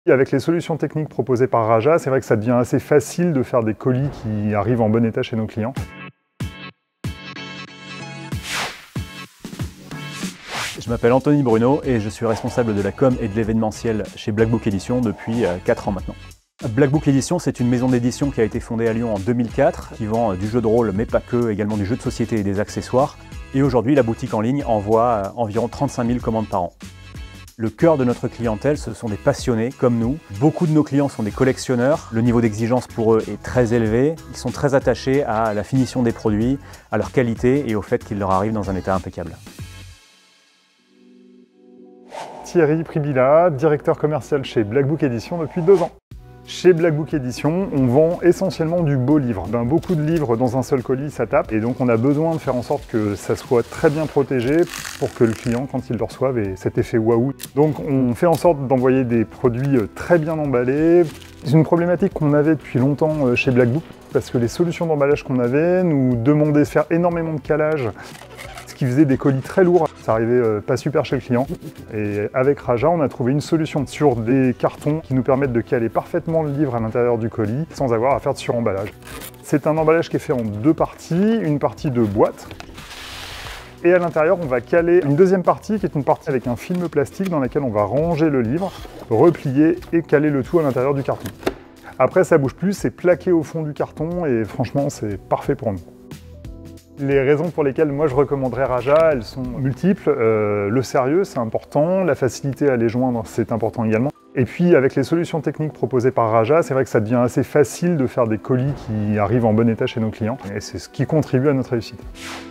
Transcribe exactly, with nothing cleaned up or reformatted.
Avec les solutions techniques proposées par Raja, c'est vrai que ça devient assez facile de faire des colis qui arrivent en bon état chez nos clients. Je m'appelle Anthony Bruno et je suis responsable de la com et de l'événementiel chez Black Book Édition depuis quatre ans maintenant. Black Book Édition, c'est une maison d'édition qui a été fondée à Lyon en deux mille quatre, qui vend du jeu de rôle, mais pas que, également du jeu de société et des accessoires. Et aujourd'hui, la boutique en ligne envoie environ trente-cinq mille commandes par an. Le cœur de notre clientèle, ce sont des passionnés comme nous. Beaucoup de nos clients sont des collectionneurs. Le niveau d'exigence pour eux est très élevé. Ils sont très attachés à la finition des produits, à leur qualité et au fait qu'ils leur arrivent dans un état impeccable. Thierry Pribilla, directeur commercial chez Black Book Édition depuis deux ans. Chez Black Book Édition, on vend essentiellement du beau livre. Ben, beaucoup de livres dans un seul colis, ça tape. Et donc on a besoin de faire en sorte que ça soit très bien protégé pour que le client, quand il le reçoive, ait cet effet waouh. Donc on fait en sorte d'envoyer des produits très bien emballés. C'est une problématique qu'on avait depuis longtemps chez Black Book, parce que les solutions d'emballage qu'on avait nous demandaient de faire énormément de calage, ce qui faisait des colis très lourds. Ça arrivait pas super chez le client. Et avec Raja, on a trouvé une solution sur des cartons qui nous permettent de caler parfaitement le livre à l'intérieur du colis sans avoir à faire de suremballage. C'est un emballage qui est fait en deux parties, une partie de boîte. Et à l'intérieur, on va caler une deuxième partie qui est une partie avec un film plastique dans laquelle on va ranger le livre, replier et caler le tout à l'intérieur du carton. Après, ça bouge plus, c'est plaqué au fond du carton et franchement, c'est parfait pour nous. Les raisons pour lesquelles moi je recommanderais Raja, elles sont multiples. Euh, le sérieux, c'est important. La facilité à les joindre, c'est important également. Et puis avec les solutions techniques proposées par Raja, c'est vrai que ça devient assez facile de faire des colis qui arrivent en bon état chez nos clients. Et c'est ce qui contribue à notre réussite.